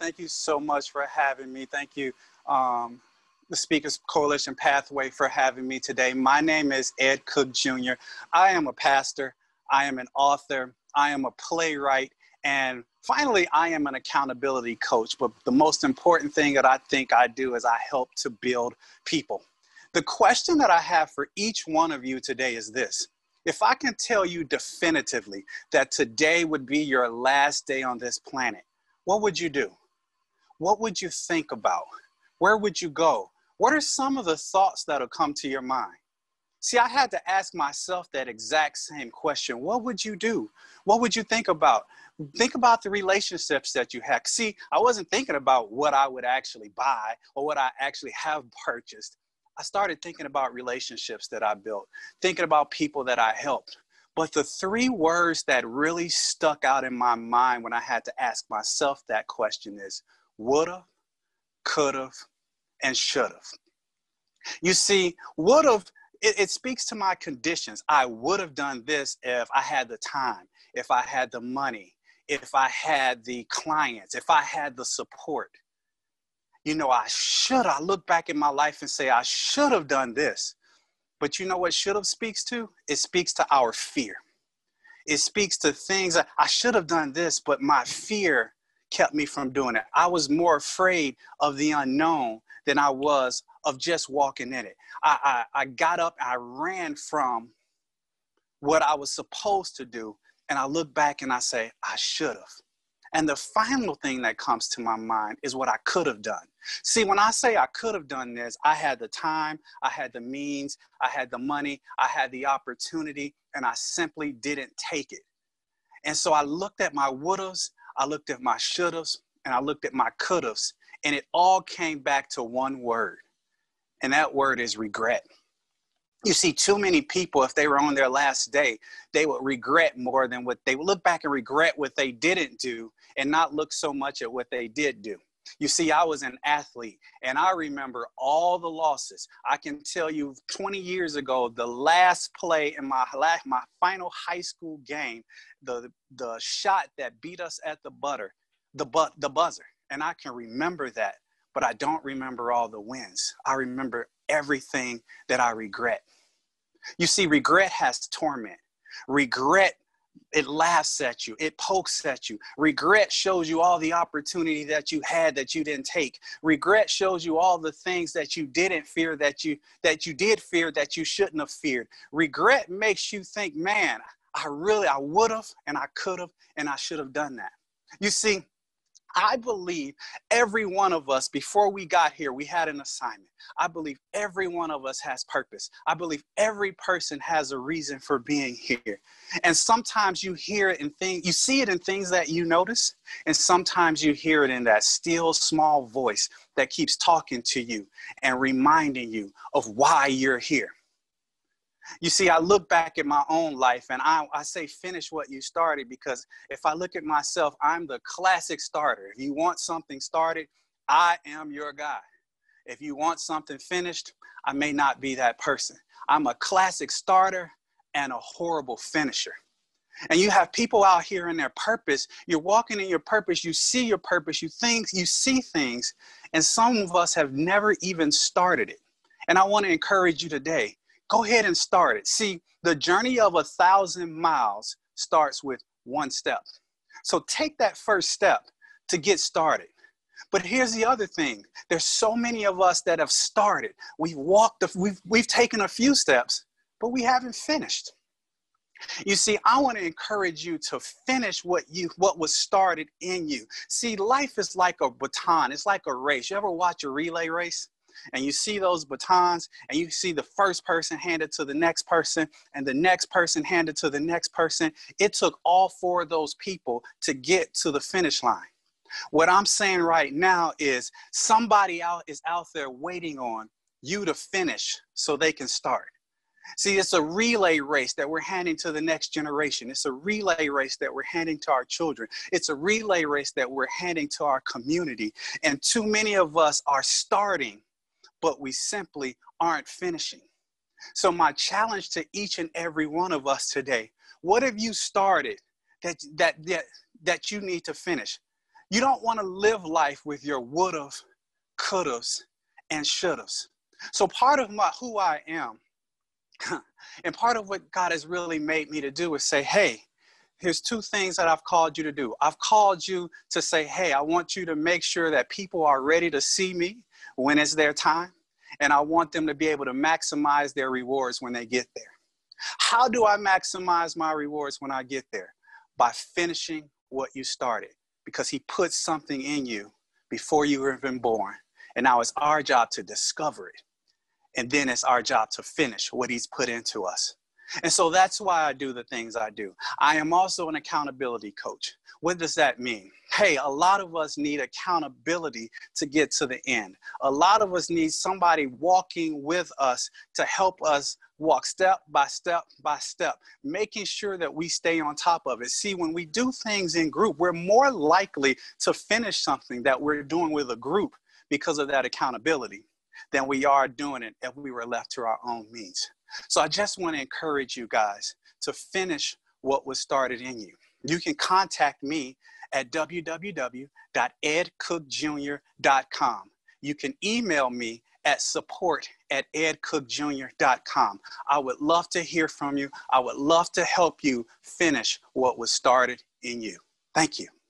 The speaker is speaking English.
Thank you so much for having me. Thank you, the Speakers Coalition Pathway, for having me today. My name is Ed Cook Jr. I am a pastor. I am an author. I am a playwright. And finally, I am an accountability coach. But the most important thing that I think I do is I help to build people. The question that I have for each one of you today is this. If I can tell you definitively that today would be your last day on this planet, what would you do? What would you think about? Where would you go? What are some of the thoughts that'll come to your mind? See, I had to ask myself that exact same question. What would you do? What would you think about? Think about the relationships that you have. See, I wasn't thinking about what I would actually buy or what I actually have purchased. I started thinking about relationships that I built, thinking about people that I helped. But the three words that really stuck out in my mind when I had to ask myself that question is would've, could've, and should've. You see, would've, it speaks to my conditions. I would have done this if I had the time, if I had the money, if I had the clients, if I had the support. You know, I look back in my life and say, I should have done this. But you know what should have speaks to? It speaks to our fear. It speaks to things that I should have done this, but my fear kept me from doing it. I was more afraid of the unknown than I was of just walking in it. I got up, I ran from what I was supposed to do. And I look back and I say, I should have. And the final thing that comes to my mind is what I could have done. See, when I say I could have done this, I had the time, I had the means, I had the money, I had the opportunity, and I simply didn't take it. And so I looked at my would-haves, I looked at my should-haves, and I looked at my could-haves, and it all came back to one word, and that word is regret. You see, too many people, if they were on their last day, they would regret more than what they would look back and regret what they didn't do and not look so much at what they did do. You see, I was an athlete and I remember all the losses. I can tell you 20 years ago, the last play in my final high school game, the shot that beat us at the buzzer. And I can remember that, but I don't remember all the wins. I remember everything that I regret. You see, regret has torment. Regret, it laughs at you. It pokes at you. Regret shows you all the opportunity that you had that you didn't take. Regret shows you all the things that you didn't fear that you did fear that you shouldn't have feared. Regret makes you think, man, I would have and I could have and I should have done that. You see, I believe every one of us, before we got here, we had an assignment. I believe every one of us has purpose. I believe every person has a reason for being here. And sometimes you hear it in things, you see it in things that you notice, and sometimes you hear it in that still small voice that keeps talking to you and reminding you of why you're here. You see, I look back at my own life and I say, finish what you started, because if I look at myself, I'm the classic starter. If you want something started, I am your guy. If you want something finished, I may not be that person. I'm a classic starter and a horrible finisher. And you have people out here in their purpose. You're walking in your purpose. You see your purpose. You see things. And some of us have never even started it. And I want to encourage you today. Go ahead and start it. See, the journey of 1,000 miles starts with one step. So take that first step to get started. But here's the other thing. There's so many of us that have started. We've taken a few steps, but we haven't finished. You see, I want to encourage you to finish what was started in you. See, life is like a baton. It's like a race. You ever watch a relay race? And you see those batons and you see the first person handed to the next person and the next person handed to the next person. It took all four of those people to get to the finish line. What I'm saying right now is somebody is out there waiting on you to finish so they can start. See, it's a relay race that we're handing to the next generation. It's a relay race that we're handing to our children. It's a relay race that we're handing to our community. And too many of us are starting, but we simply aren't finishing. So my challenge to each and every one of us today, what have you started that you need to finish? You don't want to live life with your would've, could'ves, and should'ves. So part of who I am, and part of what God has really made me to do is say, hey, here's two things that I've called you to do. I've called you to say, hey, I want you to make sure that people are ready to see me when it's their time. And I want them to be able to maximize their rewards when they get there. How do I maximize my rewards when I get there? By finishing what you started, because he put something in you before you were even born. And now it's our job to discover it. And then it's our job to finish what he's put into us. And so that's why I do the things I do. I am also an accountability coach. What does that mean? Hey, a lot of us need accountability to get to the end. A lot of us need somebody walking with us to help us walk step by step by step, making sure that we stay on top of it. See, when we do things in group, we're more likely to finish something that we're doing with a group because of that accountability than we are doing it if we were left to our own means. So I just want to encourage you guys to finish what was started in you. You can contact me at www.edcookjr.com. You can email me at support@edcookjr.com. I would love to hear from you. I would love to help you finish what was started in you. Thank you.